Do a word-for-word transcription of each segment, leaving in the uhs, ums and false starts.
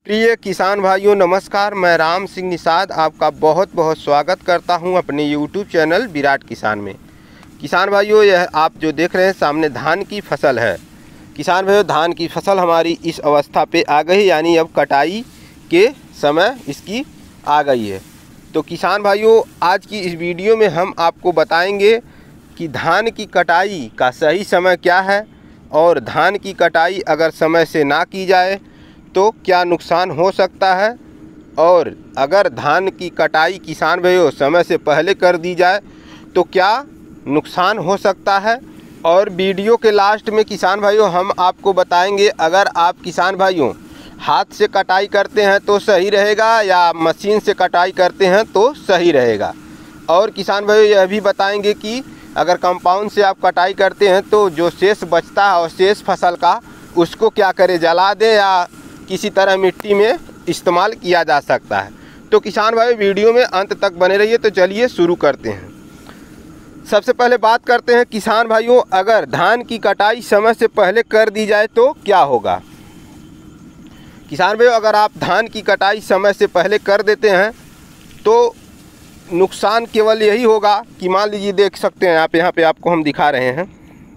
प्रिय किसान भाइयों नमस्कार। मैं राम सिंह निषाद आपका बहुत बहुत स्वागत करता हूं अपने यूट्यूब चैनल विराट किसान में। किसान भाइयों, यह आप जो देख रहे हैं सामने धान की फसल है। किसान भाइयों, धान की फसल हमारी इस अवस्था पे आ गई, यानी अब कटाई के समय इसकी आ गई है। तो किसान भाइयों, आज की इस वीडियो में हम आपको बताएंगे कि धान की कटाई का सही समय क्या है और धान की कटाई अगर समय से ना की जाए तो क्या नुकसान हो सकता है, और अगर धान की कटाई किसान भाइयों समय से पहले कर दी जाए तो क्या नुकसान हो सकता है। और वीडियो के लास्ट में किसान भाइयों हम आपको बताएंगे, अगर आप किसान भाइयों हाथ से कटाई करते हैं तो सही रहेगा या मशीन से कटाई करते हैं तो सही रहेगा। और किसान भाइयों यह भी बताएंगे कि अगर कंपाउंड से आप कटाई करते हैं तो जो शेष बचता है और शेष फसल का उसको क्या करें, जला दें या किसी तरह मिट्टी में इस्तेमाल किया जा सकता है। तो किसान भाई वीडियो में अंत तक बने रहिए। तो चलिए शुरू करते हैं। सबसे पहले बात करते हैं किसान भाइयों, अगर धान की कटाई समय से पहले कर दी जाए तो क्या होगा। किसान भाइयों, अगर आप धान की कटाई समय से पहले कर देते हैं तो नुकसान केवल यही होगा कि मान लीजिए देख सकते हैं आप, यहाँ पे आपको हम दिखा रहे हैं,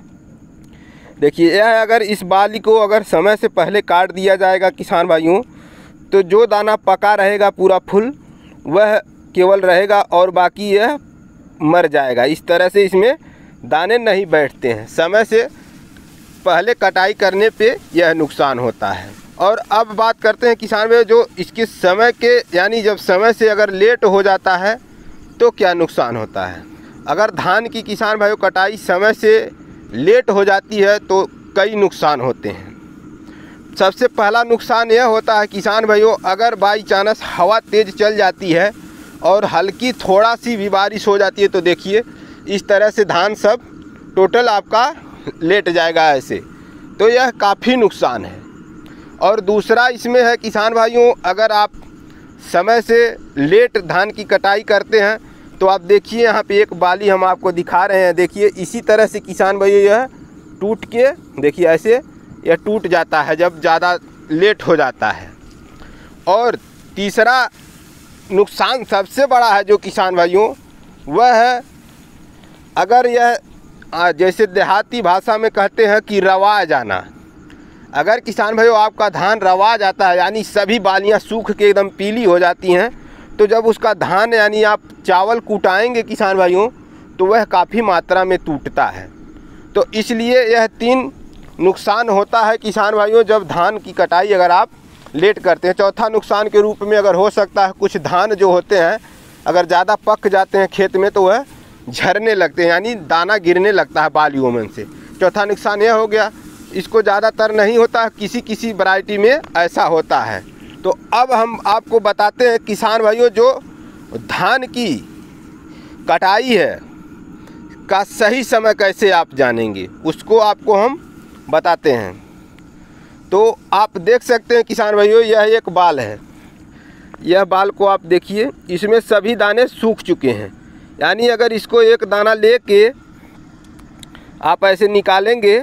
देखिए यह अगर इस बाली को अगर समय से पहले काट दिया जाएगा किसान भाइयों तो जो दाना पका रहेगा पूरा फुल वह केवल रहेगा और बाकी यह मर जाएगा। इस तरह से इसमें दाने नहीं बैठते हैं। समय से पहले कटाई करने पे यह नुकसान होता है। और अब बात करते हैं किसान भाइयों, जो इसके समय के यानी जब समय से अगर लेट हो जाता है तो क्या नुकसान होता है। अगर धान की किसान भाइयों कटाई समय से लेट हो जाती है तो कई नुकसान होते हैं। सबसे पहला नुकसान यह होता है किसान भाइयों, अगर बाई चांस हवा तेज़ चल जाती है और हल्की थोड़ा सी भी बारिश हो जाती है तो देखिए इस तरह से धान सब टोटल आपका लेट जाएगा ऐसे, तो यह काफ़ी नुकसान है। और दूसरा इसमें है किसान भाइयों, अगर आप समय से लेट धान की कटाई करते हैं तो आप देखिए यहाँ पे एक बाली हम आपको दिखा रहे हैं, देखिए इसी तरह से किसान भाई यह टूट के देखिए ऐसे यह टूट जाता है जब ज़्यादा लेट हो जाता है। और तीसरा नुकसान सबसे बड़ा है जो किसान भाइयों वह है, अगर यह जैसे देहाती भाषा में कहते हैं कि रवा जाना। अगर किसान भाइयों आपका धान रवा जाता है यानी सभी बालियाँ सूख के एकदम पीली हो जाती हैं, तो जब उसका धान यानी आप चावल कुटाएंगे किसान भाइयों तो वह काफ़ी मात्रा में टूटता है। तो इसलिए यह तीन नुकसान होता है किसान भाइयों जब धान की कटाई अगर आप लेट करते हैं। चौथा नुकसान के रूप में अगर हो सकता है, कुछ धान जो होते हैं अगर ज़्यादा पक जाते हैं खेत में तो वह झरने लगते हैं यानी दाना गिरने लगता है बालियों में से। चौथा नुकसान यह हो गया। इसको ज़्यादातर नहीं होता है, किसी किसी वैरायटी में ऐसा होता है। तो अब हम आपको बताते हैं किसान भाइयों, जो धान की कटाई है का सही समय कैसे आप जानेंगे उसको आपको हम बताते हैं। तो आप देख सकते हैं किसान भाइयों, यह एक बाल है। यह बाल को आप देखिए, इसमें सभी दाने सूख चुके हैं। यानी अगर इसको एक दाना लेके आप ऐसे निकालेंगे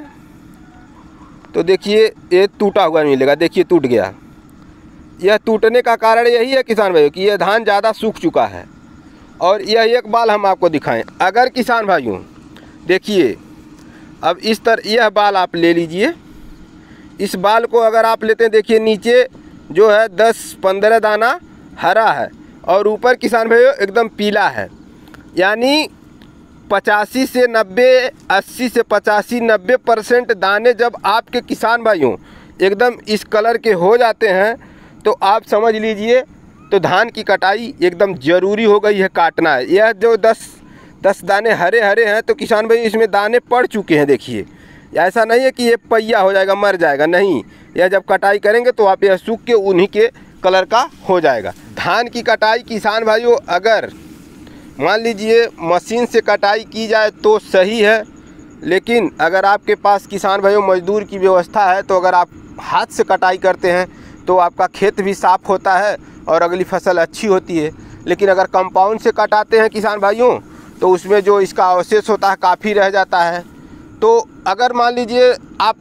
तो देखिए ये टूटा हुआ मिलेगा, देखिए टूट गया। यह टूटने का कारण यही है किसान भाइयों कि यह धान ज़्यादा सूख चुका है। और यह एक बाल हम आपको दिखाएं, अगर किसान भाइयों देखिए अब इस तरह यह बाल आप ले लीजिए। इस बाल को अगर आप लेते हैं देखिए नीचे जो है दस पंद्रह दाना हरा है और ऊपर किसान भाइयों एकदम पीला है। यानी पचासी से नब्बे अस्सी से पचासी नब्बे परसेंट दाने जब आपके किसान भाइयों एकदम इस कलर के हो जाते हैं तो आप समझ लीजिए तो धान की कटाई एकदम ज़रूरी हो गई है, काटना है। यह जो दस दस दाने हरे हरे हैं तो किसान भाई इसमें दाने पड़ चुके हैं। देखिए ऐसा नहीं है कि ये पहिया हो जाएगा मर जाएगा, नहीं, यह जब कटाई करेंगे तो आप यह सूख के उन्हीं के कलर का हो जाएगा। धान की कटाई किसान भाइयों अगर मान लीजिए मशीन से कटाई की जाए तो सही है, लेकिन अगर आपके पास किसान भाइयों मजदूर की व्यवस्था है तो अगर आप हाथ से कटाई करते हैं तो आपका खेत भी साफ़ होता है और अगली फसल अच्छी होती है। लेकिन अगर कंपाउंड से कटाते हैं किसान भाइयों तो उसमें जो इसका अवशेष होता है काफ़ी रह जाता है। तो अगर मान लीजिए आप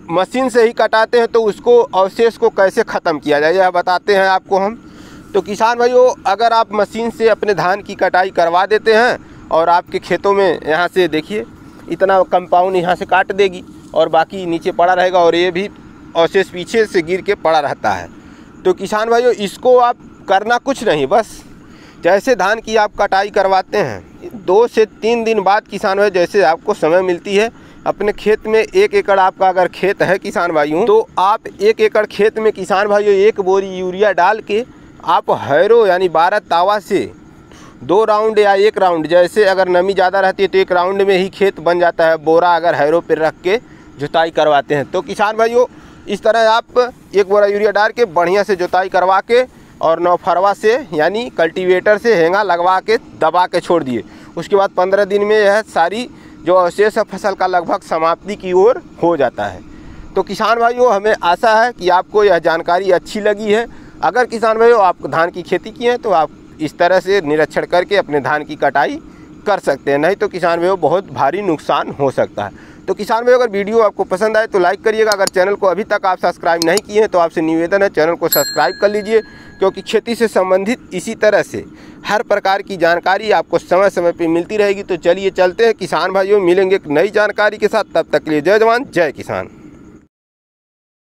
मशीन से ही कटाते हैं तो उसको अवशेष को कैसे ख़त्म किया जाए यह बताते हैं आपको हम। तो किसान भाइयों, अगर आप मशीन से अपने धान की कटाई करवा देते हैं और आपके खेतों में यहाँ से देखिए इतना कंपाउंड यहाँ से काट देगी और बाकी नीचे पड़ा रहेगा और ये भी अवशेष पीछे से गिर के पड़ा रहता है। तो किसान भाइयों, इसको आप करना कुछ नहीं, बस जैसे धान की आप कटाई करवाते हैं दो से तीन दिन बाद किसान भाई जैसे आपको समय मिलती है अपने खेत में, एक एकड़ आपका अगर खेत है किसान भाइयों, तो आप एक एकड़ खेत में किसान भाइयों एक बोरी यूरिया डाल के आप हैरो यानी बारह तावा से दो राउंड या एक राउंड, जैसे अगर नमी ज़्यादा रहती है तो एक राउंड में ही खेत बन जाता है, बोरा अगर हैरो पर रख के जुताई करवाते हैं। तो किसान भाइयों, इस तरह आप एक बोरा यूरिया डाल के बढ़िया से जुताई करवा के और नौफरवा से यानी कल्टीवेटर से हेंगा लगवा के दबा के छोड़ दिए। उसके बाद पंद्रह दिन में यह सारी जो अवशेष है फसल का लगभग समाप्ति की ओर हो जाता है। तो किसान भाइयों, हमें आशा है कि आपको यह जानकारी अच्छी लगी है। अगर किसान भाइयों आप धान की खेती की है तो आप इस तरह से निरीक्षण करके अपने धान की कटाई कर सकते हैं, नहीं तो किसान भाइयों बहुत भारी नुकसान हो सकता है। तो किसान भाइयों, अगर वीडियो आपको पसंद आए तो लाइक करिएगा। अगर चैनल को अभी तक आप सब्सक्राइब नहीं किए हैं तो आपसे निवेदन है चैनल को सब्सक्राइब कर लीजिए, क्योंकि खेती से संबंधित इसी तरह से हर प्रकार की जानकारी आपको समय समय पे मिलती रहेगी। तो चलिए चलते हैं किसान भाइयों, मिलेंगे एक नई जानकारी के साथ। तब तक के लिए जय जवान जय किसान।